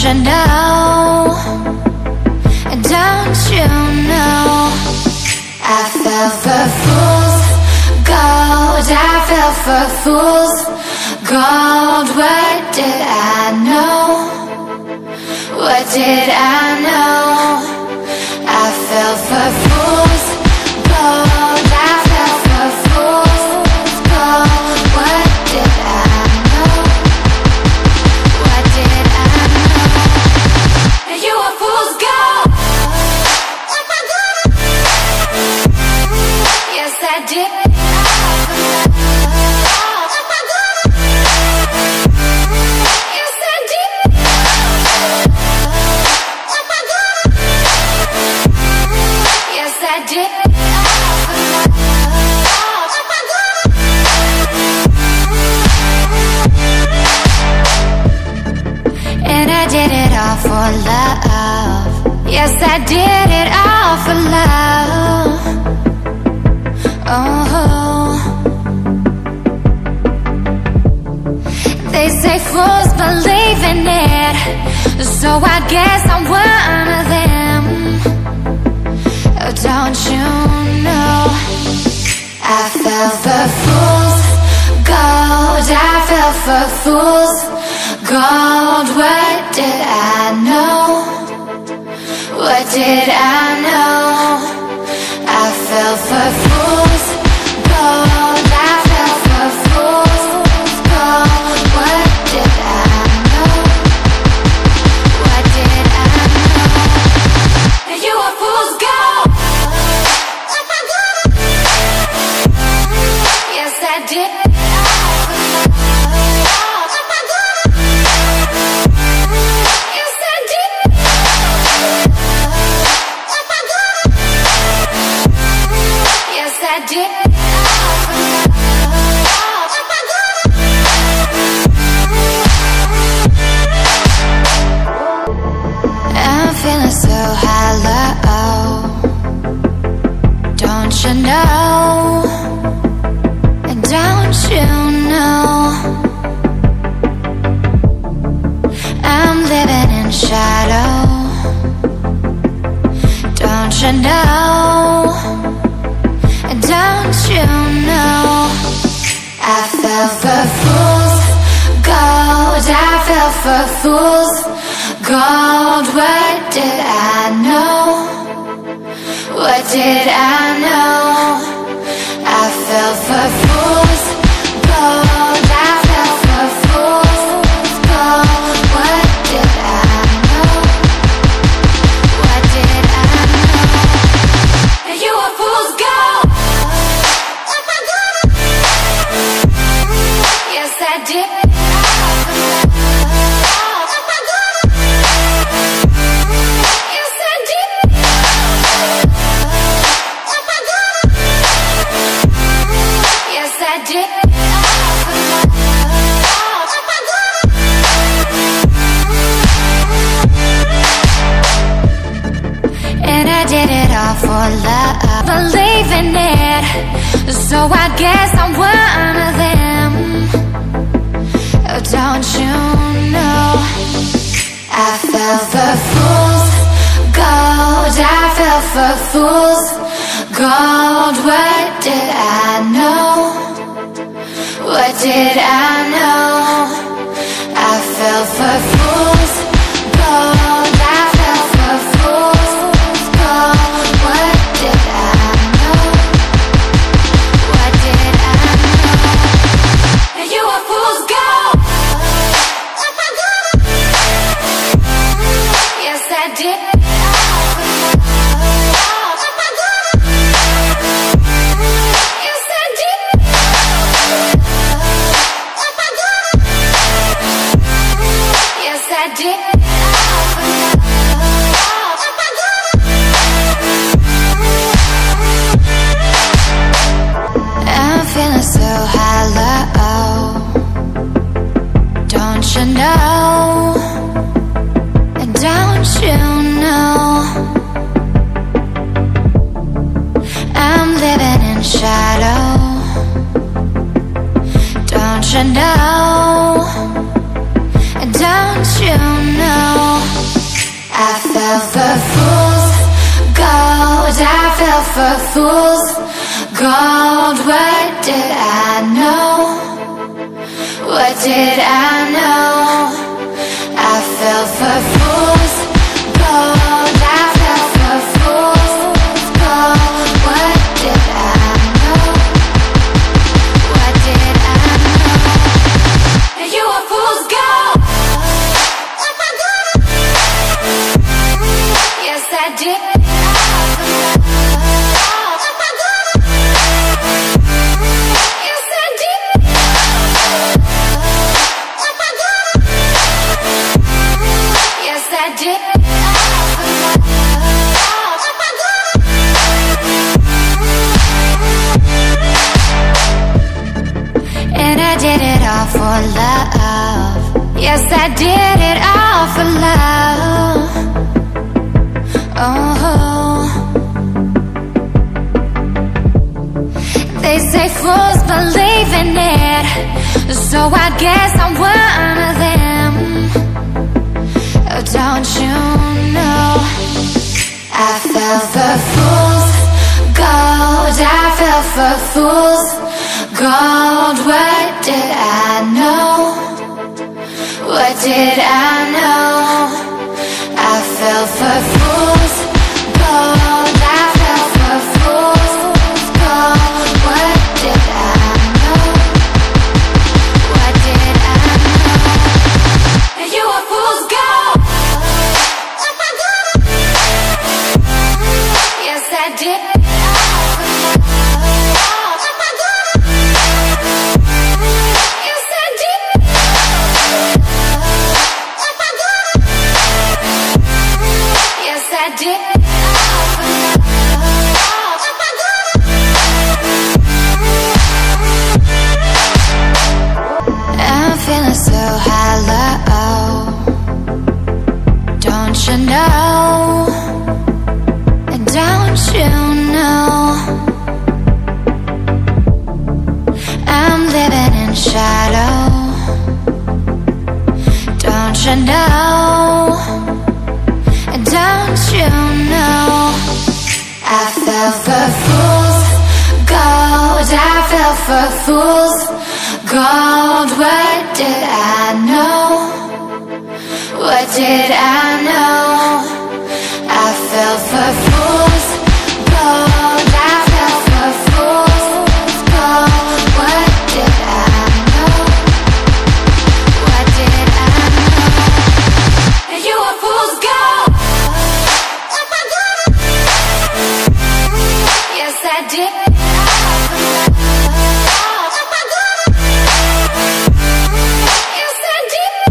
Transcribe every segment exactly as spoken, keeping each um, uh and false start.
you know? Don't you know? I fell for fools gold. I fell for fools gold. What did I know? What did I know? I fell for fools gold. I fell for fools gold. What did I know? What did I know? You were fool's gold. Yes, I did. Yes, I did. Yes, I did. And I did it all for love. Yes, I did it all for love. Oh, they say fools believe in it, so I guess I'm one of them. Oh, don't you know? I fell for fools gold. I fell for fools gold. What did I know? What did I know? I fell for fools gold. I fell for fools gold. What did I know? What did I know? You were fool's gold. Yes, I did. Yes, I did. Yes, I did. I'm feeling so hollow. Don't you know? Don't you know? I'm living in shadow. Don't you know? Don't you know? I fell for fools gold. I fell for fools gold. What did I know? What did I know? I fell for fools gold. I fell for fools gold. What did I know? What did I know? You were fool's gold. Yes, I did. Yes, I did. Yes, I did. And I did it all for love. Believe in it, so I guess I'm one of them. Oh, don't you know? I fell for fools gold. I fell for fools gold. What did I know? What did I know? I fell for fools gold. I fell for fools gold. What did I know? What did I know? You were fool's gold. Yes, I did. Yes, I did. Yes, I did. I'm feeling so hollow. Don't you know? Don't you know? I'm living in shadow. Don't you know? Don't you know? for fool's gold. What did I know? What did I know? I fell for fool's gold. I fell for fool's gold. What did I know? What did I know? You were fool's gold. Yes, I did. And I did it all for love. Yes, I did it all for love. Oh, they say fools believe in it, so I guess I'm one of them. Oh, don't you know? I fell for fool's gold. I fell for fool's gold. What did I know? What did I know? I fell for fool's gold. I fell for fool's gold. What did I know? What did I know? You were fool's gold. Yes, I did. I'm feeling so hollow. Don't you know? Don't you know? I'm living in shadow. Don't you know? Don't you know? I fell for fool's gold. I fell for fool's gold. What did I know? What did I know? I fell for fool's gold. I fell for fool's gold. What did I know? What did I know? You were fool's gold. Yes, I did. Yes, I did.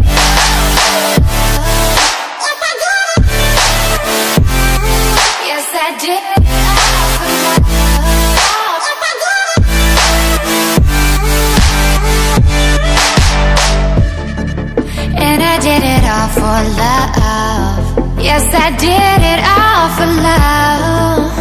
Yes, I did. And I did it all for love. Yes, I did it all for love.